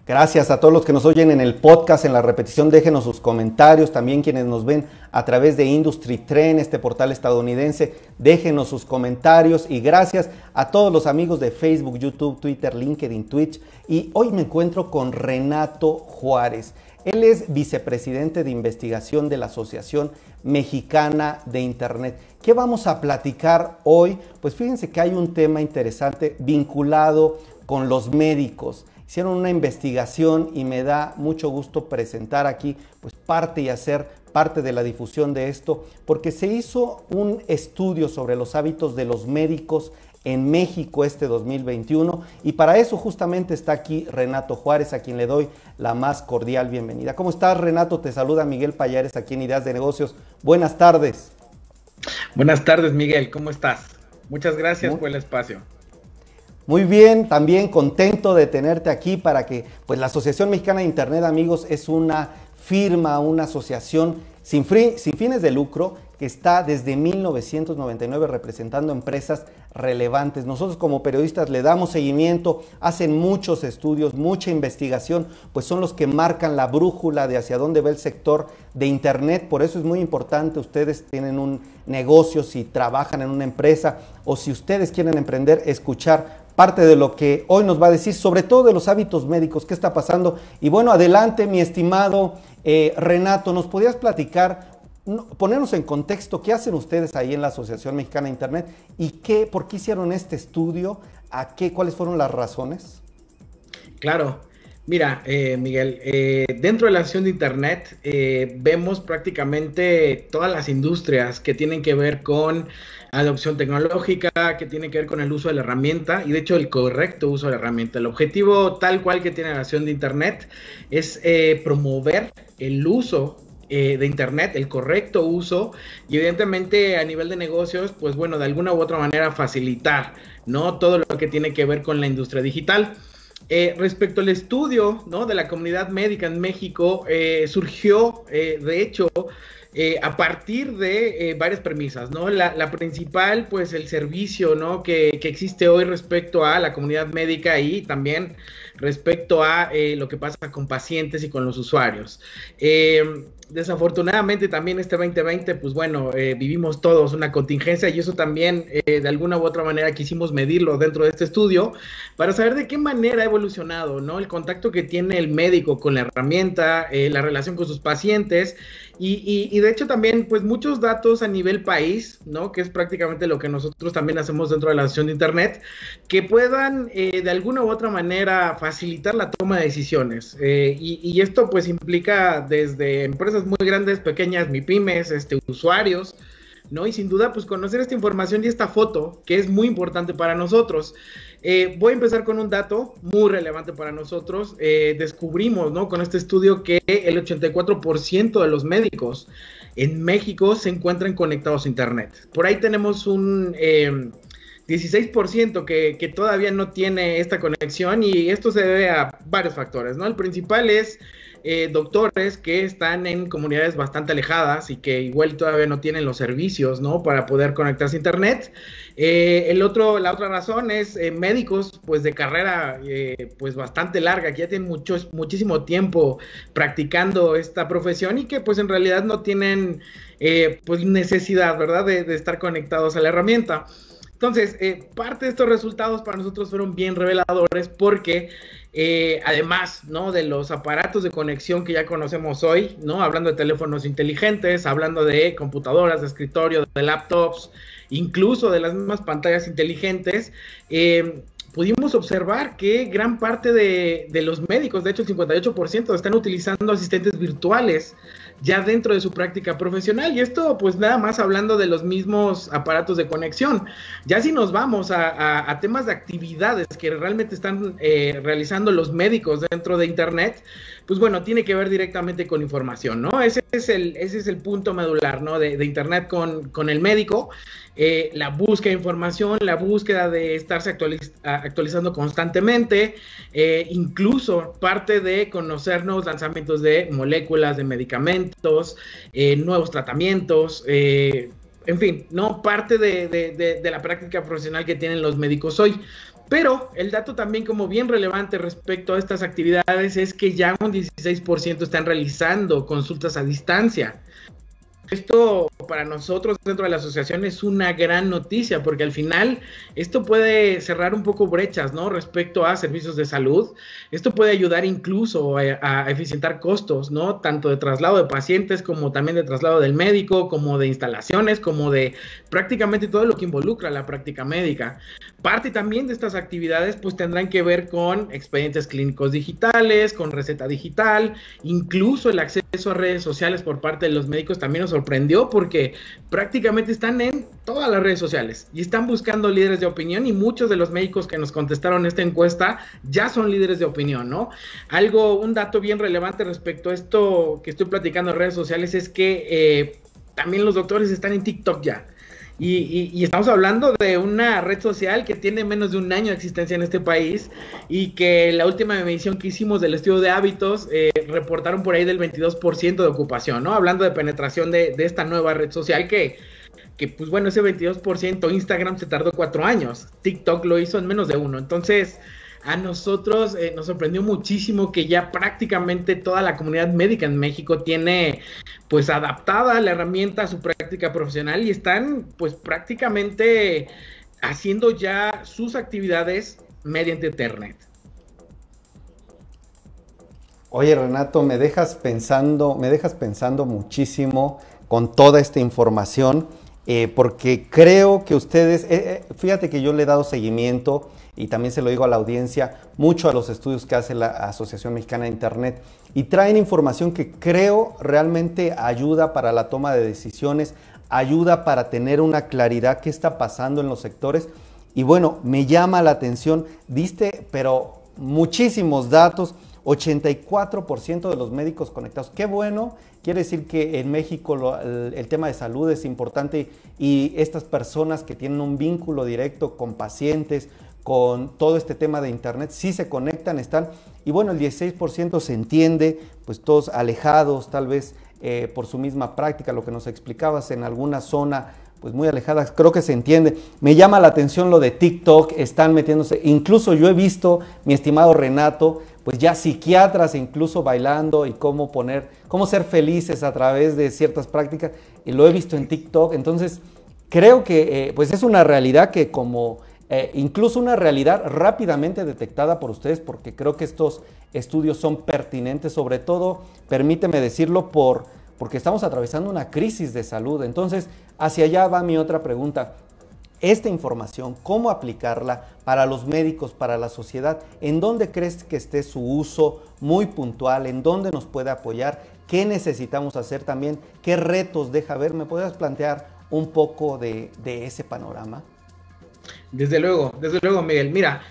Gracias a todos los que nos oyen en el podcast, en la repetición, déjenos sus comentarios, también quienes nos ven a través de Industry Trend, este portal estadounidense, déjenos sus comentarios y gracias a todos los amigos de Facebook, YouTube, Twitter, LinkedIn, Twitch. Y hoy me encuentro con Renato Juárez. Él es vicepresidente de investigación de la Asociación Mexicana de Internet. ¿Qué vamos a platicar hoy? Pues fíjense que hay un tema interesante vinculado con los médicos. Hicieron una investigación y me da mucho gusto presentar aquí pues parte y hacer parte de la difusión de esto, porque se hizo un estudio sobre los hábitos de los médicos en México este 2021 y para eso justamente está aquí Renato Juárez, a quien le doy la más cordial bienvenida. ¿Cómo estás, Renato? Te saluda Miguel Payares aquí en Ideas de Negocios. Buenas tardes. Buenas tardes, Miguel. ¿Cómo estás? Muchas gracias por el espacio. Muy bien, también contento de tenerte aquí para que, pues la Asociación Mexicana de Internet, amigos, es una firma, una asociación sin fines de lucro que está desde 1999 representando empresas relevantes. Nosotros como periodistas le damos seguimiento, hacen muchos estudios, mucha investigación, pues son los que marcan la brújula de hacia dónde va el sector de Internet. Por eso es muy importante, ustedes tienen un negocio, si trabajan en una empresa o si ustedes quieren emprender, escuchar parte de lo que hoy nos va a decir, sobre todo de los hábitos médicos, qué está pasando. Y bueno, adelante, mi estimado Renato, ¿nos podías platicar, ponernos en contexto, qué hacen ustedes ahí en la Asociación Mexicana de Internet y por qué hicieron este estudio, cuáles fueron las razones? Claro, mira, Miguel, dentro de la Asociación de Internet vemos prácticamente todas las industrias que tienen que ver con adopción tecnológica, que tiene que ver con el uso de la herramienta y de hecho el correcto uso de la herramienta. El objetivo tal cual que tiene la Asociación de Internet es promover el uso de Internet, el correcto uso y evidentemente a nivel de negocios, pues bueno, de alguna u otra manera facilitar, ¿no? Todo lo que tiene que ver con la industria digital. Respecto al estudio, ¿no?, de la comunidad médica en México, surgió, de hecho, a partir de varias premisas, ¿no? La principal, pues el servicio, ¿no?, que existe hoy respecto a la comunidad médica y también respecto a lo que pasa con pacientes y con los usuarios. Desafortunadamente también este 2020, pues bueno, vivimos todos una contingencia y eso también de alguna u otra manera quisimos medirlo dentro de este estudio para saber de qué manera ha evolucionado, ¿no?, el contacto que tiene el médico con la herramienta, la relación con sus pacientes y de hecho también pues muchos datos a nivel país, ¿no?, que es prácticamente lo que nosotros también hacemos dentro de la Asociación de Internet, que puedan de alguna u otra manera facilitar la toma de decisiones y esto pues implica desde empresas muy grandes, pequeñas, MIPYMES, usuarios, ¿no? Y sin duda, pues conocer esta información y esta foto, que es muy importante para nosotros. Voy a empezar con un dato muy relevante para nosotros. Descubrimos, ¿no?, con este estudio que el 84% de los médicos en México se encuentran conectados a Internet. Por ahí tenemos un 16% que todavía no tiene esta conexión y esto se debe a varios factores, ¿no? El principal es doctores que están en comunidades bastante alejadas y que igual todavía no tienen los servicios, ¿no?, para poder conectarse a Internet. La otra razón es médicos pues de carrera pues bastante larga, que ya tienen muchísimo tiempo practicando esta profesión y que pues en realidad no tienen pues necesidad, ¿verdad?, de estar conectados a la herramienta. Entonces, parte de estos resultados para nosotros fueron bien reveladores porque además, ¿no?, de los aparatos de conexión que ya conocemos hoy, ¿no?, hablando de teléfonos inteligentes, hablando de computadoras de escritorio, de laptops, incluso de las mismas pantallas inteligentes, pudimos observar que gran parte de los médicos, de hecho el 58%, están utilizando asistentes virtuales ya dentro de su práctica profesional, y esto pues nada más hablando de los mismos aparatos de conexión. Ya si nos vamos a temas de actividades que realmente están realizando los médicos dentro de Internet, pues bueno, tiene que ver directamente con información, ¿no? Ese es el punto medular, ¿no?, de Internet con el médico. La búsqueda de información, la búsqueda de estarse actualizando constantemente, incluso parte de conocer nuevos lanzamientos de moléculas, de medicamentos, nuevos tratamientos, en fin, ¿no?, parte de la práctica profesional que tienen los médicos hoy. Pero el dato también como bien relevante respecto a estas actividades es que ya un 16% están realizando consultas a distancia. Esto para nosotros dentro de la asociación es una gran noticia, porque al final esto puede cerrar un poco brechas, ¿no? Respecto a servicios de salud. Esto puede ayudar incluso a eficientar costos, ¿no? Tanto de traslado de pacientes como también de traslado del médico, como de instalaciones, como de prácticamente todo lo que involucra la práctica médica. Parte también de estas actividades pues tendrán que ver con expedientes clínicos digitales, con receta digital, incluso el acceso a redes sociales por parte de los médicos también nos sorprendió porque prácticamente están en todas las redes sociales y están buscando líderes de opinión, y muchos de los médicos que nos contestaron esta encuesta ya son líderes de opinión, ¿no? Un dato bien relevante respecto a esto que estoy platicando en redes sociales es que también los doctores están en TikTok ya. Y estamos hablando de una red social que tiene menos de un año de existencia en este país, y que la última medición que hicimos del estudio de hábitos reportaron por ahí del 22% de ocupación, ¿no? Hablando de penetración de esta nueva red social que pues bueno, ese 22%, Instagram se tardó 4 años, TikTok lo hizo en menos de 1. Entonces, a nosotros nos sorprendió muchísimo que ya prácticamente toda la comunidad médica en México tiene pues adaptada la herramienta a su práctica profesional y están pues prácticamente haciendo ya sus actividades mediante internet. Oye, Renato, me dejas pensando muchísimo con toda esta información, porque creo que ustedes, fíjate que yo le he dado seguimiento, y también se lo digo a la audiencia, mucho a los estudios que hace la Asociación Mexicana de Internet, y traen información que creo realmente ayuda para la toma de decisiones, ayuda para tener una claridad qué está pasando en los sectores. Y bueno, me llama la atención, diste pero muchísimos datos, 84% de los médicos conectados. Qué bueno, quiere decir que en México el tema de salud es importante, y estas personas que tienen un vínculo directo con pacientes, con todo este tema de internet, sí se conectan, están, y bueno, el 16% se entiende, pues todos alejados tal vez por su misma práctica, lo que nos explicabas en alguna zona pues muy alejada, creo que se entiende. Me llama la atención lo de TikTok, están metiéndose, incluso yo he visto, mi estimado Renato, pues ya psiquiatras incluso bailando y cómo ser felices a través de ciertas prácticas, y lo he visto en TikTok. Entonces creo que pues es una realidad que incluso una realidad rápidamente detectada por ustedes, porque creo que estos estudios son pertinentes, sobre todo, permíteme decirlo, porque estamos atravesando una crisis de salud. Entonces, hacia allá va mi otra pregunta. Esta información, ¿cómo aplicarla para los médicos, para la sociedad? ¿En dónde crees que esté su uso muy puntual? ¿En dónde nos puede apoyar? ¿Qué necesitamos hacer también? ¿Qué retos deja ver? ¿Me podrías plantear un poco de ese panorama? Desde luego, Miguel. Mira,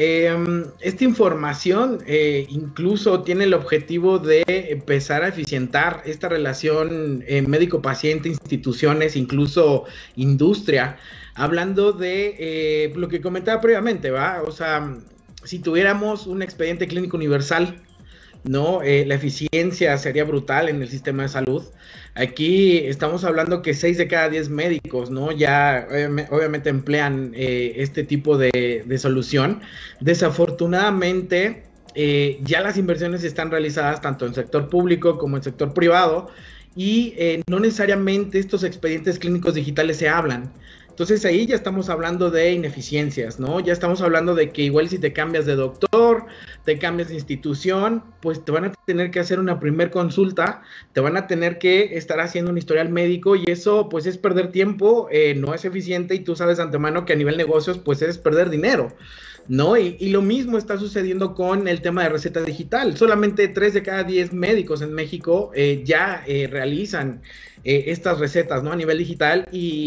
esta información incluso tiene el objetivo de empezar a eficientar esta relación médico-paciente, instituciones, incluso industria. Hablando de lo que comentaba previamente, ¿va? O sea, si tuviéramos un expediente clínico universal, ¿no? La eficiencia sería brutal en el sistema de salud. Aquí estamos hablando que 6 de cada 10 médicos, ¿no? Ya obviamente emplean este tipo de solución. Desafortunadamente, ya las inversiones están realizadas tanto en sector público como en sector privado, y no necesariamente estos expedientes clínicos digitales se hablan. Entonces ahí ya estamos hablando de ineficiencias, ¿no? Ya estamos hablando de que igual si te cambias de doctor, te cambias de institución, pues te van a tener que hacer una primer consulta, te van a tener que estar haciendo un historial médico, y eso pues es perder tiempo, no es eficiente, y tú sabes de antemano que a nivel negocios pues es perder dinero, ¿no? Y lo mismo está sucediendo con el tema de receta digital. Solamente 3 de cada 10 médicos en México ya realizan estas recetas, ¿no? A nivel digital,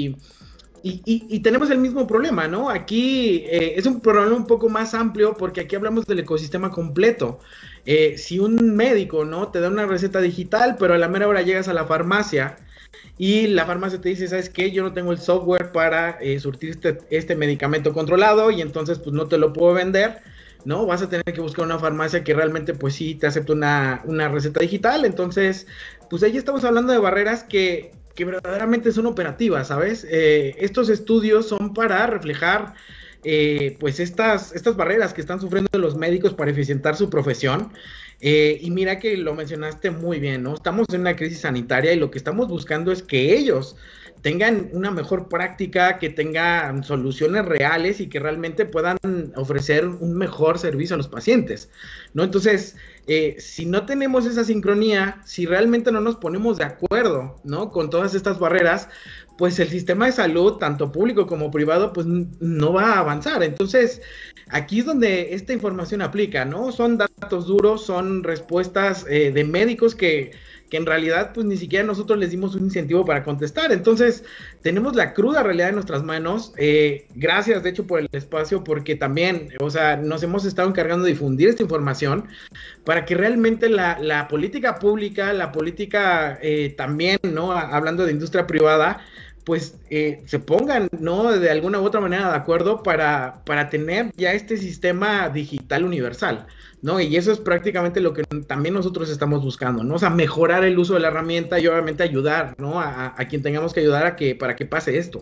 y tenemos el mismo problema, ¿no? Aquí es un problema un poco más amplio, porque aquí hablamos del ecosistema completo. Si un médico, ¿no? te da una receta digital, pero a la mera hora llegas a la farmacia y la farmacia te dice, ¿sabes qué? Yo no tengo el software para surtir este medicamento controlado, y entonces pues no te lo puedo vender, ¿no? Vas a tener que buscar una farmacia que realmente pues sí te acepte una receta digital. Entonces, pues ahí estamos hablando de barreras que verdaderamente son operativas, ¿sabes? Estos estudios son para reflejar pues estas barreras que están sufriendo los médicos para eficientar su profesión. Y mira que lo mencionaste muy bien, ¿no? Estamos en una crisis sanitaria y lo que estamos buscando es que ellos tengan una mejor práctica, que tengan soluciones reales y que realmente puedan ofrecer un mejor servicio a los pacientes, ¿no? Entonces, si no tenemos esa sincronía, si realmente no nos ponemos de acuerdo, ¿no? Con todas estas barreras, pues el sistema de salud, tanto público como privado, pues no va a avanzar. Entonces, aquí es donde esta información aplica, ¿no? Son datos duros, son respuestas de médicos que en realidad pues ni siquiera nosotros les dimos un incentivo para contestar. Entonces tenemos la cruda realidad en nuestras manos. Gracias de hecho por el espacio, porque también, o sea, nos hemos estado encargando de difundir esta información para que realmente la política pública, la política también, ¿no? Hablando de industria privada, pues se pongan, ¿no? De alguna u otra manera de acuerdo para tener ya este sistema digital universal, ¿no? Y eso es prácticamente lo que también nosotros estamos buscando, ¿no? O sea, mejorar el uso de la herramienta y obviamente ayudar, ¿no? A quien tengamos que ayudar para que pase esto.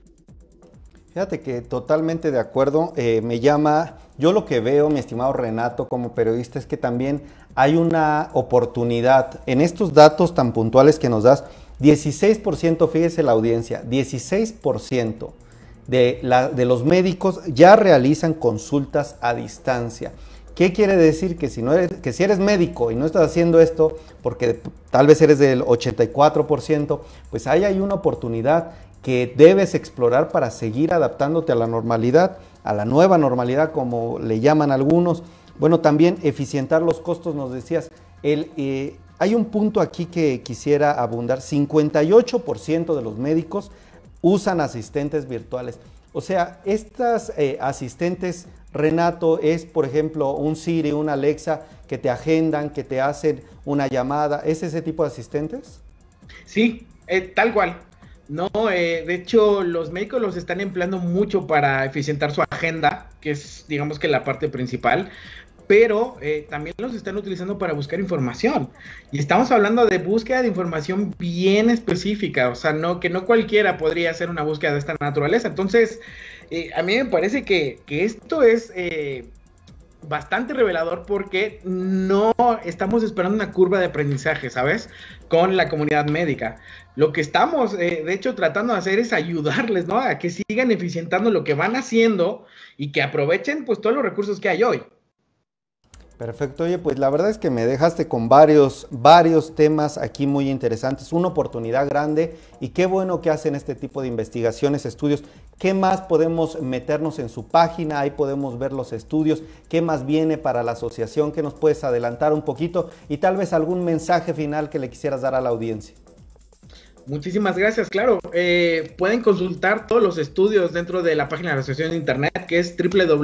Fíjate que totalmente de acuerdo. Me llama, yo lo que veo, mi estimado Renato, como periodista, es que también hay una oportunidad en estos datos tan puntuales que nos das. 16%, fíjese la audiencia, 16% de los médicos ya realizan consultas a distancia. ¿Qué quiere decir? Que si eres médico y no estás haciendo esto, porque tal vez eres del 84%, pues ahí hay una oportunidad que debes explorar para seguir adaptándote a la normalidad, a la nueva normalidad, como le llaman algunos. Bueno, también eficientar los costos, nos decías. Hay un punto aquí que quisiera abundar. 58% de los médicos usan asistentes virtuales. O sea, estas asistentes, Renato, es por ejemplo un Siri, una Alexa, que te agendan, que te hacen una llamada. ¿Es ese tipo de asistentes? Sí, tal cual. No, de hecho, los médicos los están empleando mucho para eficientar su agenda, que es, digamos que la parte principal, pero también los están utilizando para buscar información. Y estamos hablando de búsqueda de información bien específica, o sea, que no cualquiera podría hacer una búsqueda de esta naturaleza. Entonces, a mí me parece que esto es bastante revelador, porque no estamos esperando una curva de aprendizaje, ¿sabes? Con la comunidad médica. Lo que estamos, de hecho, tratando de hacer es ayudarles, ¿no? A que sigan eficientando lo que van haciendo y que aprovechen, pues, todos los recursos que hay hoy. Perfecto. Oye, pues la verdad es que me dejaste con varios temas aquí muy interesantes, una oportunidad grande, y qué bueno que hacen este tipo de investigaciones, estudios. ¿Qué más podemos meternos en su página? Ahí podemos ver los estudios. ¿Qué más viene para la asociación? ¿Qué nos puedes adelantar un poquito? Y tal vez algún mensaje final que le quisieras dar a la audiencia. Muchísimas gracias, claro. Pueden consultar todos los estudios dentro de la página de la Asociación de Internet, que es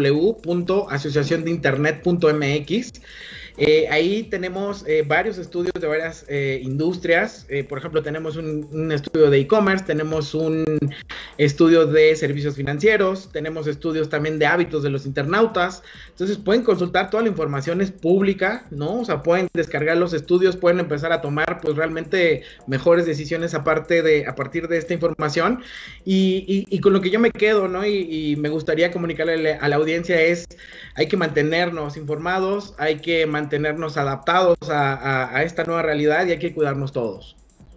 www.asociaciondeinternet.mx. Ahí tenemos varios estudios de varias industrias. Por ejemplo, tenemos un estudio de e-commerce, tenemos un estudio de servicios financieros, tenemos estudios también de hábitos de los internautas. Entonces pueden consultar, toda la información es pública, ¿no? O sea, pueden descargar los estudios, pueden empezar a tomar pues realmente mejores decisiones a partir de esta información. Y con lo que yo me quedo, ¿no? Y me gustaría comunicarle a la audiencia es: hay que mantenernos informados, hay que mantenernos adaptados a esta nueva realidad, y hay que cuidarnos todos.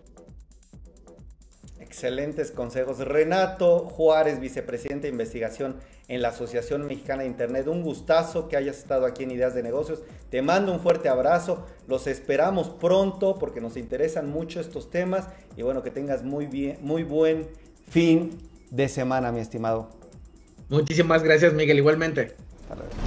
Excelentes consejos. Renato Juárez, vicepresidente de investigación en la Asociación Mexicana de Internet. Un gustazo que hayas estado aquí en Ideas de Negocios. Te mando un fuerte abrazo. Los esperamos pronto porque nos interesan mucho estos temas. Y bueno, que tengas muy buen fin de semana, mi estimado. Muchísimas gracias, Miguel, igualmente. Hasta luego.